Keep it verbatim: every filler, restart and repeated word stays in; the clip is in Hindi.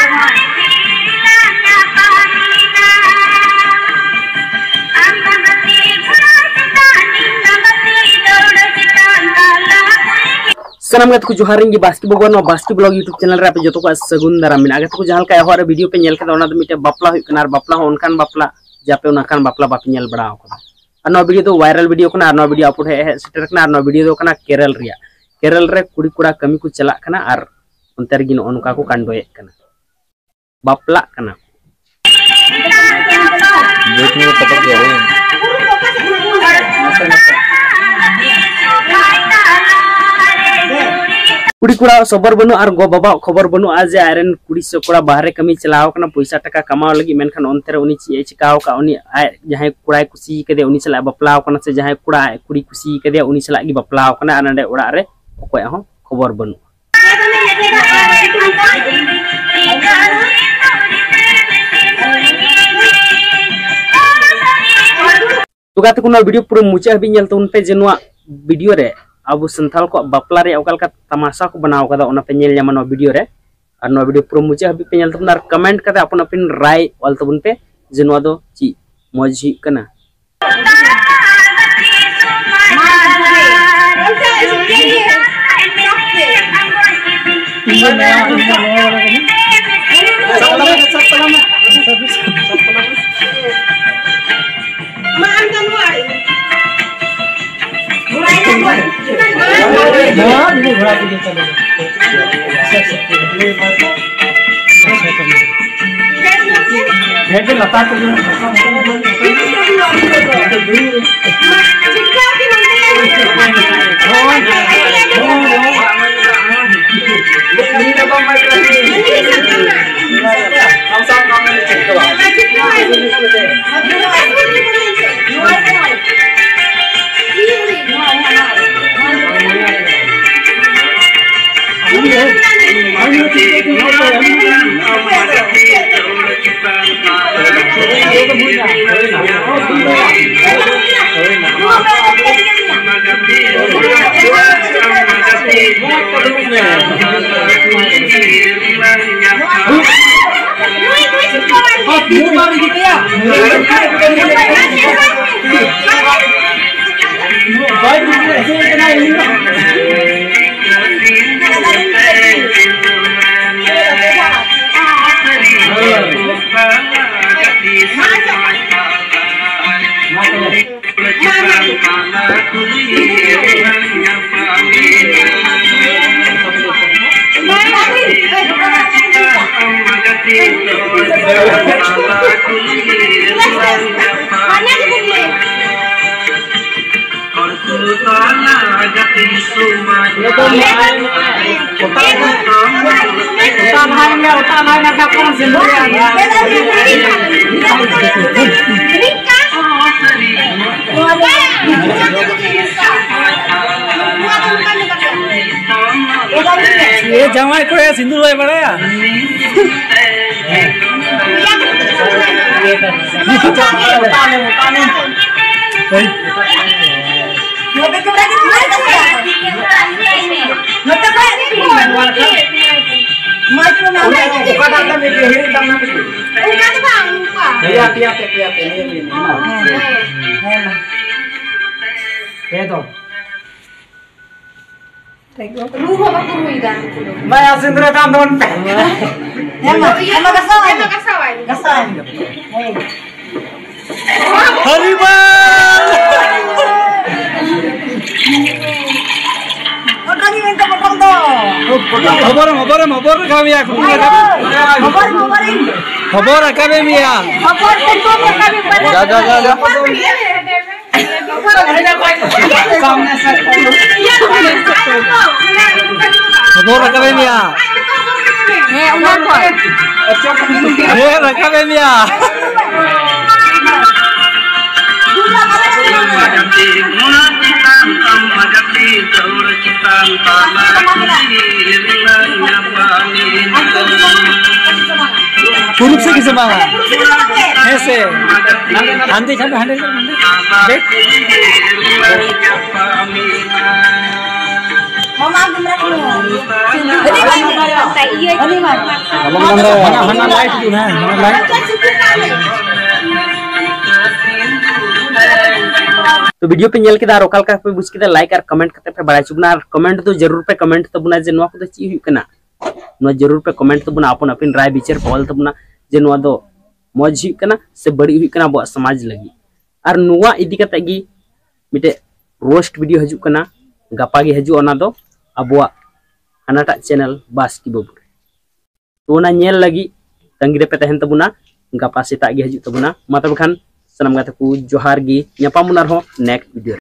सनम गत को जोहारिंग Baski Bagon Baski vlog YouTube channel रे आप जो को सगुन दाराम मेना अगर को जहां का हर वीडियो पे नेल के ओना तो मिटे बापला हुई कनार बापला हो उनकान बापला जापे उनकान बापला बाप नेल बड़ा हो और नो वीडियो तो वायरल वीडियो कना नो वीडियो अपलोड है सेटर कना नो वीडियो तो कना केरल रिया केरल रे कुड़ी कुड़ा कमी को चला कना और उनतर गिन उनका को कांडोए कना बापला कना देखने को पता गया रे कुड़ी कुड़ा खबर बनु और गो बाबा खबर बनु आज आयरन कुड़ी से कुड़ा बाहर कमी चलाव कना पैसा टका कमाव लगी मेनखान अंतर उनी ची चिकाव का उनी जहां कुड़ा कुसी कदे उनी चला बपलाव कना से जहां कुड़ा कुड़ी कुसी कदे उनी चला गी बपलाव कना नडे उड़ा रे कोय हो खबर बनु तो गाते कुना वीडियो पूरा मुचा हबी नेल तो उन पे जेनुआ वीडियो रे अब संथाल को बापला रे ओकल का तमाशा को बनाव कदा ओना पे नेल ᱧᱟᱢᱟ नो वीडियो रे और नो वीडियो पूरा मुचा हबी पे नेल तबन और कमेंट कदा अपन अपन राय ऑल तबन पे जेनुआ दो ची मौजी कना ये जमाई को है सिंदूर है बड़ा या मैं सिंदूर काम दोन पे हरी बाल खबर खबर खबर kami ya खबर खबर kami ya जा जा जा जा खबर kami ya eh umar kok eh kami ya पुरुष से किसे मांगा ऐसे हांडे हांडे हांडे देख ममा हमरा को hana light tu na, hana light. तो वीडियो पे नेल केदा रोकल का पे बुझ केदा लाइक और कमेंट करते पे बड़ा चुबना और कमेंट तो जरूर पे कमेंट तबना जे नवा को ची हुई कना नवा जरूर पे कमेंट तबना अपन अपन राय विचार पॉल तबना जे नवा दो मौज हुई कना से बड़ी हुई कना बो समाज लगी और नवा इदी कते गी मिटे रोस्ट वीडियो हजू कना गपा गे हजू ओना दो अबुआ हनाटा चैनल बास्की बाबू तो ना नेल लगी तंगी रे पे तहन तबना गपा सेता गे हजू तबना मा तब खान सनम गाते को जोहार गी नेक्स्ट वीडियो।